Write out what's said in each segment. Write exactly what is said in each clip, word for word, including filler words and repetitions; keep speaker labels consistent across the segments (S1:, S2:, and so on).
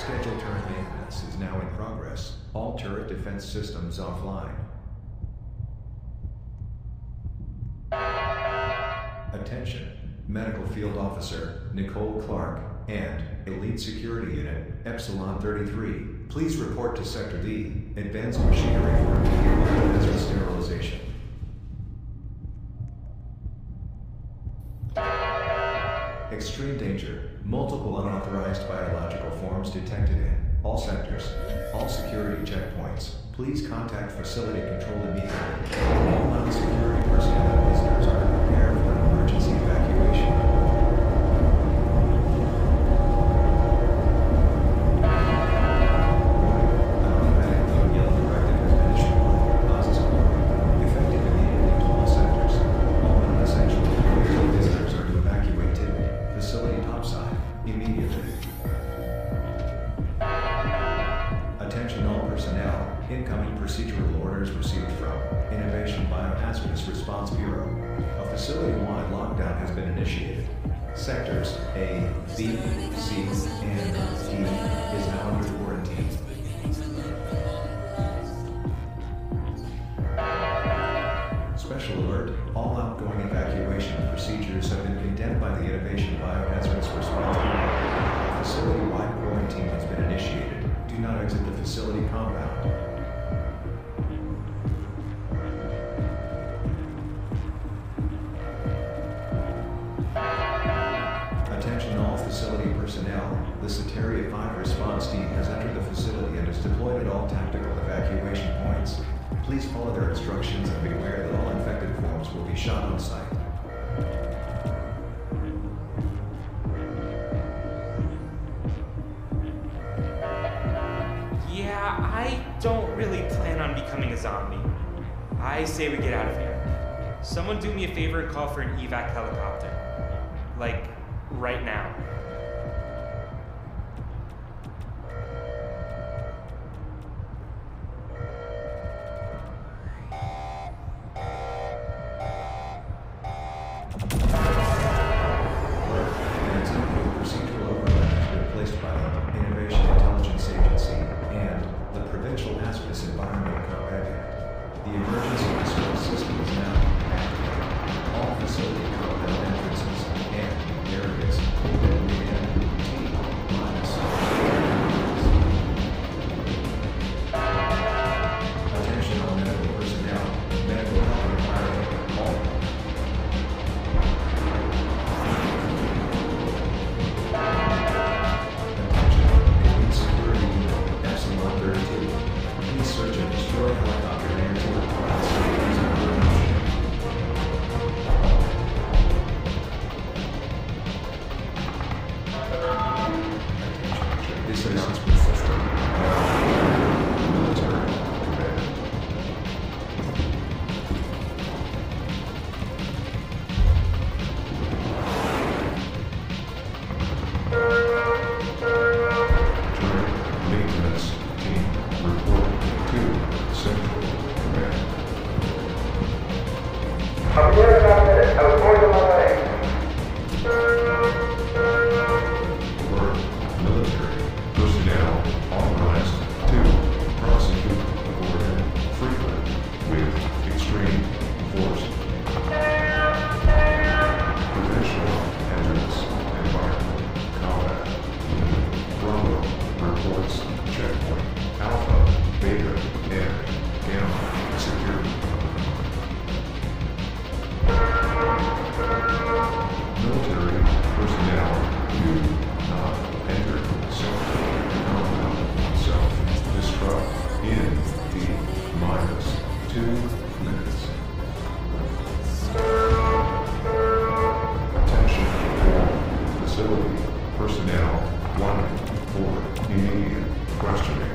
S1: Scheduled turret maintenance is now in progress. All turret defense systems offline. Attention. Medical Field Officer Nicole Clark and Elite Security Unit Epsilon thirty-three. Please report to Sector D. Advanced machinery for immediate hazard sterilization. Extreme danger. Multiple unauthorized biological forms detected in all sectors. All security checkpoints. Please contact facility control immediately. All non-security personnel and visitors are prepared for an emergency evacuation. Incoming procedural orders received from Innovation Biohazardous Response Bureau. A facility-wide lockdown has been initiated. Sectors A, B, C, and D is now under quarantine. Special alert, all outgoing evacuation procedures have been condemned by the Innovation Biohazardous Response Bureau. A facility-wide quarantine has been initiated. Do not exit the facility compound. Attention all facility personnel, the Ceteria five response team has entered the facility and is deployed at all tactical evacuation points. Please follow their instructions and be aware that all infected forms will be shot on site.
S2: Yeah, I don't really plan on becoming a zombie. I say we get out of here. Someone do me a favor and call for an evac helicopter. Like, right now.
S1: Procedural overlap has been placed by the Innovation Intelligence Agency and the Provincial Hazardous Environment Compact Act. The emergency response system is now activated. All facility compound entrances and areas will be T minus. Attention all medical personnel, medical help required, all. Search and destroy helicopter air to the This announcement system. Military command. Maintenance team reporting to Central Command.
S3: Javier Cáceres, al puerto Monterrey.
S1: Alert, military personnel authorized to prosecute aborted frequent with extreme force. Provincial hazardous environment combat. Bravo reports checkpoint Alpha, Beta, and Gamma security. Military personnel do not enter sector compound self-destruct in T minus two minutes. Attention all facility personnel wanted for immediate questioning.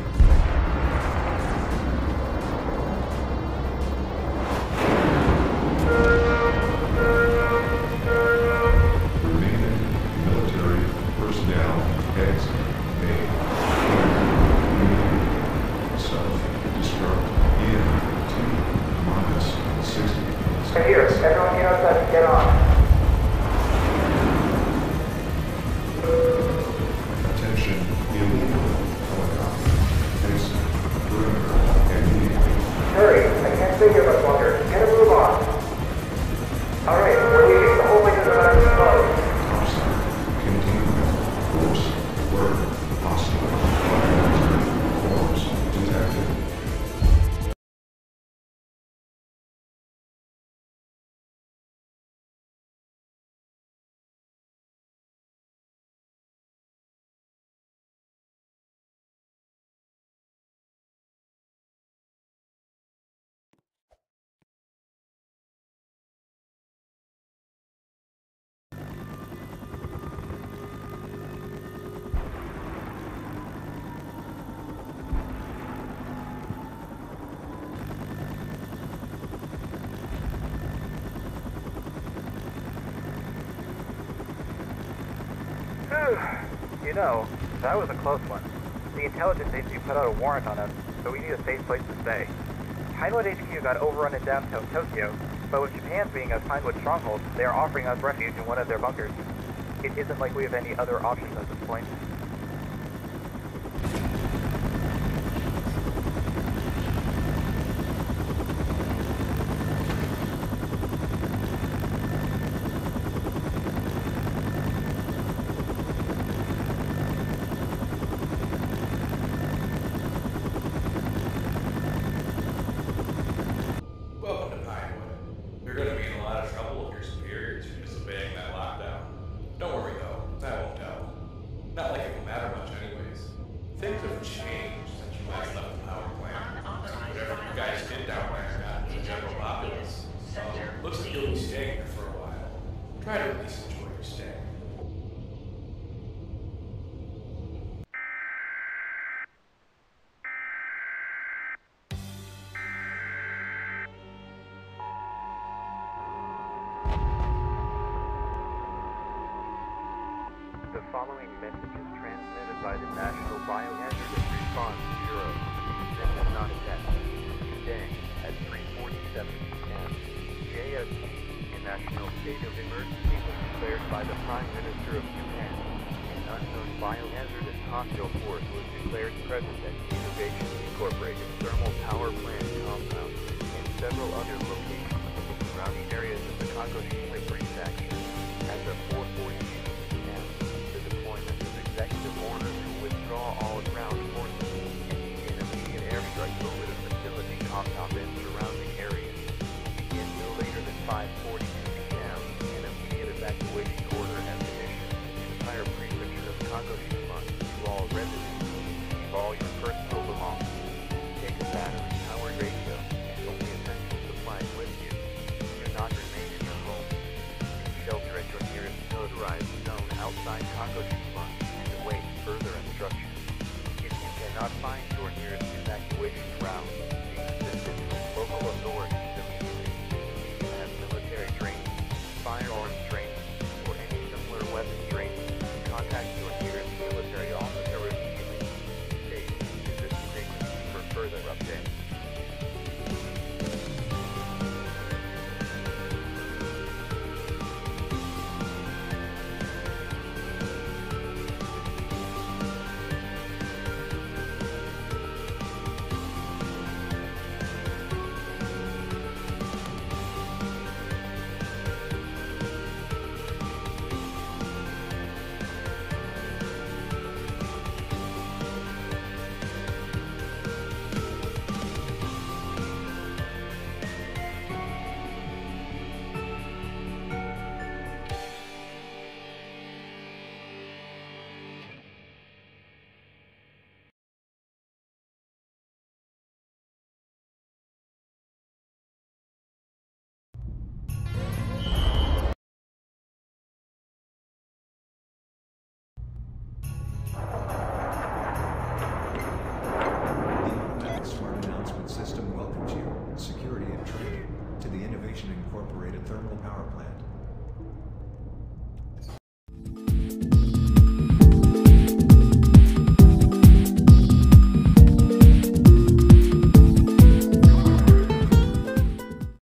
S3: Here, everyone get outside and get on.
S1: Attention, elite
S3: You know, that was a close one. The intelligence agency put out a warrant on us, so we need a safe place to stay. Pinewood H Q got overrun in downtown Tokyo, but with Japan being a Pinewood stronghold, they are offering us refuge in one of their bunkers. It isn't like we have any other options at this point.
S4: Welcome to Pinewood. You're going to be in a lot of trouble if your superiors are disobeying that lockdown. Don't worry though, that won't tell. Not like it will matter much anyways. Things have changed since you last left the power plant. Whatever you guys did down there got to the general populace. So, looks like you'll be staying here for a while. Try to at least enjoy your stay.
S3: The following message is transmitted by the National Biohazardous Response Bureau. This is not a test. Today, at three forty-seven p m, J S T, a national state of emergency, was declared by the Prime Minister of Japan. An unknown biohazardous hostile force was declared present at the Innovation Incorporated Thermal Power Plant compound and several other locations surrounding areas of the Kagoshima Prefecture. As of four forty-two p m, the deployment of executive orders to withdraw all ground forces and begin immediate airstrikes over the facility compound and surrounding areas. Begin no later than five forty-two p m, an immediate evacuation order has been issued to the entire prefecture of Kagoshima to all residents. Keep all your personal belongings. Take a battery-powered radio and only essential supplies with you. Do not remain in your home. Shelter at your nearest motorized zone outside Kagoshima and await further instructions. If you cannot find your nearest evacuation route, seek assistance from local authorities immediately. If you have military training, firearms training, or any similar weapon training, contact your nearest military officer immediately. Stay tuned to this frequency for further updates.
S1: System welcomes you, security and training, to the Innovation Incorporated Thermal Power Plant.